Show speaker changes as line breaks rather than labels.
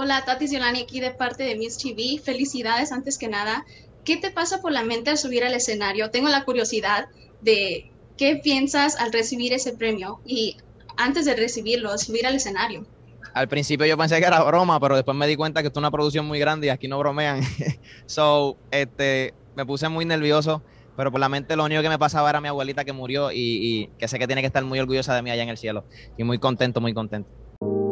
Hola, Tati Ziolani aquí de parte de Miss TV. Felicidades antes que nada. ¿Qué te pasa por la mente al subir al escenario? Tengo la curiosidad de qué piensas al recibir ese premio y antes de recibirlo, subir al escenario.
Al principio yo pensé que era broma, pero después me di cuenta que esto es una producción muy grande y aquí no bromean. So, me puse muy nervioso, pero por la mente lo único que me pasaba era mi abuelita que murió y que sé que tiene que estar muy orgullosa de mí allá en el cielo. Y muy contento, muy contento.